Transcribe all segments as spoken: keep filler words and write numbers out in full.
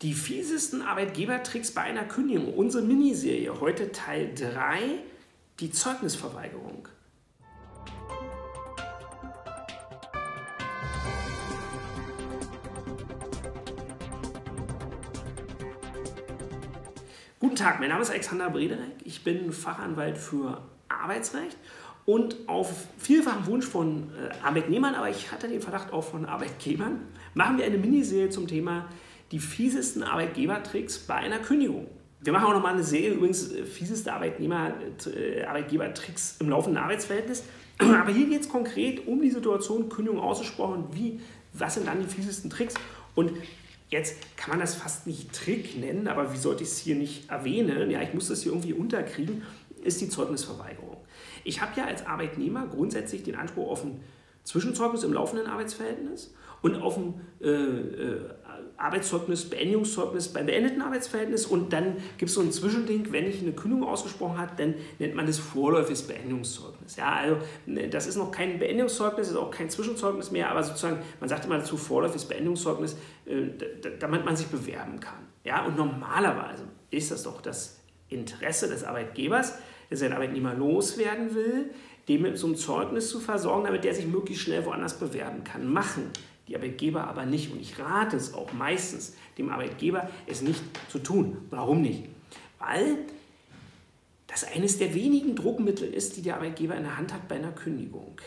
Die fiesesten Arbeitgebertricks bei einer Kündigung. Unsere Miniserie, heute Teil drei, die Zeugnisverweigerung. Guten Tag, mein Name ist Alexander Brederek. Ich bin Fachanwalt für Arbeitsrecht und auf vielfachen Wunsch von Arbeitnehmern, aber ich hatte den Verdacht auch von Arbeitgebern, machen wir eine Miniserie zum Thema die fiesesten Arbeitgebertricks bei einer Kündigung. Wir machen auch nochmal eine Serie, übrigens fieseste Arbeitnehmer, äh, Arbeitgebertricks im laufenden Arbeitsverhältnis. Aber hier geht es konkret um die Situation, Kündigung ausgesprochen, wie, was sind dann die fiesesten Tricks? Und jetzt kann man das fast nicht Trick nennen, aber wie sollte ich es hier nicht erwähnen? Ja, ich muss das hier irgendwie unterkriegen, ist die Zeugnisverweigerung. Ich habe ja als Arbeitnehmer grundsätzlich den Anspruch auf ein Zwischenzeugnis im laufenden Arbeitsverhältnis und auf ein äh, äh, Arbeitszeugnis, Beendigungszeugnis beim beendeten Arbeitsverhältnis, und dann gibt es so ein Zwischending, wenn ich eine Kündigung ausgesprochen habe, dann nennt man das vorläufiges Beendigungszeugnis. Ja, also das ist noch kein Beendigungszeugnis, ist auch kein Zwischenzeugnis mehr, aber sozusagen, man sagt immer dazu vorläufiges Beendigungszeugnis, äh, damit man sich bewerben kann. Ja, und normalerweise ist das doch das Interesse des Arbeitgebers, der seinen Arbeitnehmer loswerden will, dem mit so einem Zeugnis zu versorgen, damit der sich möglichst schnell woanders bewerben kann. Machen die Arbeitgeber aber nicht. Und ich rate es auch meistens dem Arbeitgeber, es nicht zu tun. Warum nicht? Weil das eines der wenigen Druckmittel ist, die der Arbeitgeber in der Hand hat bei einer Kündigung.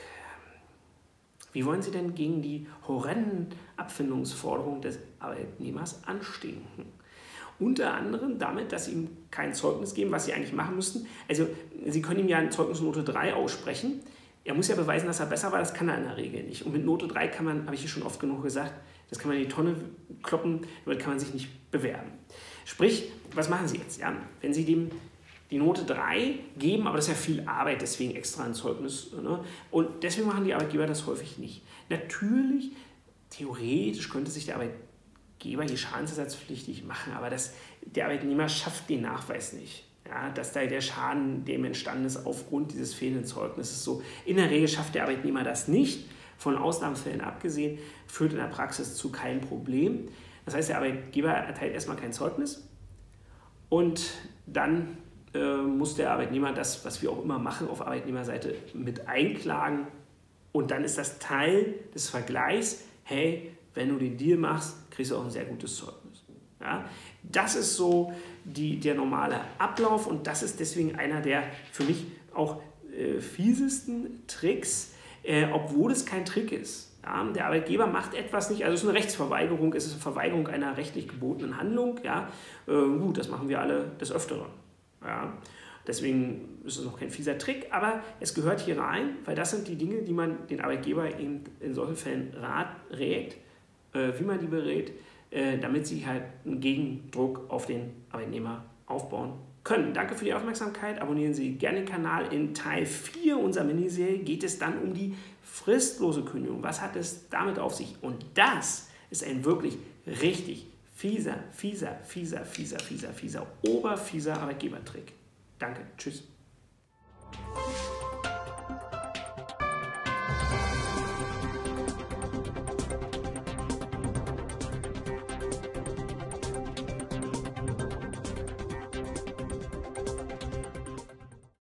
Wie wollen Sie denn gegen die horrenden Abfindungsforderungen des Arbeitnehmers anstinken? Unter anderem damit, dass Sie ihm kein Zeugnis geben, was Sie eigentlich machen müssten. Also Sie können ihm ja eine Zeugnisnote drei aussprechen. Er muss ja beweisen, dass er besser war, das kann er in der Regel nicht. Und mit Note drei kann man, habe ich hier schon oft genug gesagt, das kann man in die Tonne kloppen, damit kann man sich nicht bewerben. Sprich, was machen Sie jetzt? Ja? Wenn Sie dem die Note drei geben, aber das ist ja viel Arbeit, deswegen extra ein Zeugnis. Ne? Und deswegen machen die Arbeitgeber das häufig nicht. Natürlich, theoretisch könnte sich der Arbeitgeber hier schadensersatzpflichtig machen, aber das, der Arbeitnehmer schafft den Nachweis nicht. Ja, dass da der Schaden dem entstanden ist aufgrund dieses fehlenden Zeugnisses. So, in der Regel schafft der Arbeitnehmer das nicht. Von Ausnahmefällen abgesehen, führt in der Praxis zu keinem Problem. Das heißt, der Arbeitgeber erteilt erstmal kein Zeugnis und dann äh, muss der Arbeitnehmer das, was wir auch immer machen, auf Arbeitnehmerseite mit einklagen. Und dann ist das Teil des Vergleichs, hey, wenn du den Deal machst, kriegst du auch ein sehr gutes Zeugnis. Ja, das ist so die, der normale Ablauf, und das ist deswegen einer der für mich auch äh, fiesesten Tricks, äh, obwohl es kein Trick ist. Ja, der Arbeitgeber macht etwas nicht, also es ist eine Rechtsverweigerung, es ist eine Verweigerung einer rechtlich gebotenen Handlung. Ja, äh, gut, das machen wir alle des Öfteren. Ja, deswegen ist es noch kein fieser Trick, aber es gehört hier rein, weil das sind die Dinge, die man den Arbeitgeber eben in solchen Fällen rat, rät, äh, wie man die berät, damit sie halt einen Gegendruck auf den Arbeitnehmer aufbauen können. Danke für die Aufmerksamkeit. Abonnieren Sie gerne den Kanal. In Teil vier unserer Miniserie geht es dann um die fristlose Kündigung. Was hat es damit auf sich? Und das ist ein wirklich richtig fieser, fieser, fieser, fieser, fieser, fieser, oberfieser Arbeitgebertrick. Danke. Tschüss.